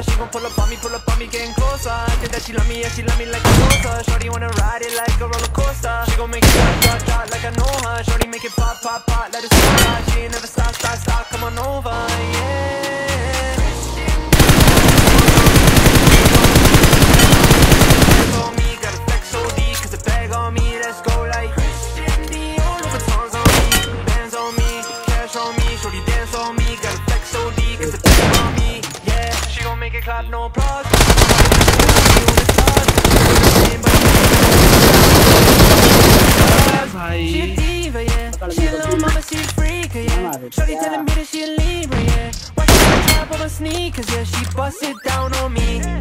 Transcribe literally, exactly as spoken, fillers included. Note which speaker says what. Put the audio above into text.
Speaker 1: She gon' pull up on me, pull up on me, getting closer. I think that she love me, yeah, she love me like a closer. Shorty wanna ride it like a roller coaster. She gon' make it drop, drop, drop like I know her. Shorty make it pop, pop, pop, let it stop. She ain't never stop, stop, stop, come on over, yeah. On me, got a flex O D, cause the bag on me, let's go like Christian Dior, Louboutins on me, bands on me, cash on me, shorty dance on me, got a flex O D, cause the bag on me, yeah. She gon' make it clap, no applause. She a diva, yeah. She a little mama, she a freak, yeah. Shorty telling me that she a Libra, yeah. Watch her top of her sneakers, yeah. She bust it down on me.